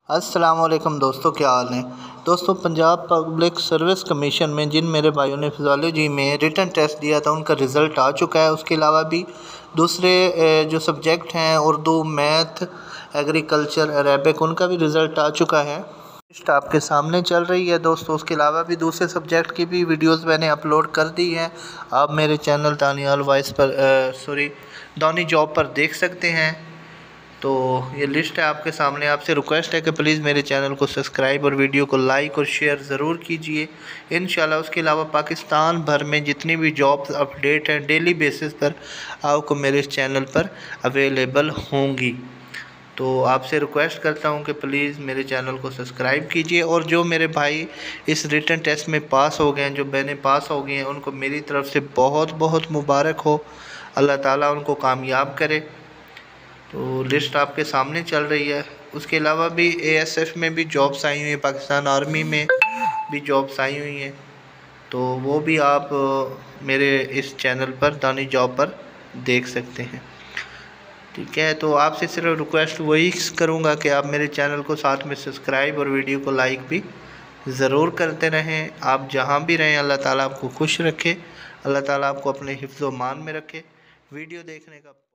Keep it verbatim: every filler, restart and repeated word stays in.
अस्सलाम वालेकुम दोस्तों, क्या हाल है दोस्तों। पंजाब पब्लिक सर्विस कमीशन में जिन मेरे भाइयों ने फिज़ियोलॉजी में रिटन टेस्ट दिया था उनका रिज़ल्ट आ चुका है। उसके अलावा भी दूसरे जो सब्जेक्ट हैं उर्दू, मैथ, एग्रीकल्चर, अरेबिक, उनका भी रिज़ल्ट आ चुका है। लिस्ट आपके सामने चल रही है दोस्तों। उसके अलावा भी दूसरे सब्जेक्ट की भी वीडियोस मैंने अपलोड कर दी हैं। आप मेरे चैनल दानियाल वॉइस पर सॉरी दानी जॉब पर देख सकते हैं। तो ये लिस्ट है आपके सामने। आपसे रिक्वेस्ट है कि प्लीज़ मेरे चैनल को सब्सक्राइब और वीडियो को लाइक और शेयर ज़रूर कीजिए इंशाल्लाह। उसके अलावा पाकिस्तान भर में जितनी भी जॉब्स अपडेट हैं डेली बेसिस पर आपको मेरे इस चैनल पर अवेलेबल होंगी। तो आपसे रिक्वेस्ट करता हूं कि प्लीज़ मेरे चैनल को सब्सक्राइब कीजिए। और जो मेरे भाई इस रिटन टेस्ट में पास हो गए हैं, जो बहनें पास हो गई हैं, उनको मेरी तरफ़ से बहुत बहुत मुबारक हो। अल्लाह ताला उनको कामयाब करे। तो लिस्ट आपके सामने चल रही है। उसके अलावा भी एएसएफ में भी जॉब्स आई हुई हैं, पाकिस्तान आर्मी में भी जॉब्स आई हुई हैं। तो वो भी आप मेरे इस चैनल पर दानी जॉब पर देख सकते हैं। ठीक है, तो आपसे सिर्फ रिक्वेस्ट वही करूँगा कि आप मेरे चैनल को साथ में सब्सक्राइब और वीडियो को लाइक भी ज़रूर करते रहें। आप जहाँ भी रहें अल्लाह ताला आपको खुश रखे, अल्लाह ताला आपको अपने हिफ्ज़ व मान में रखे। वीडियो देखने का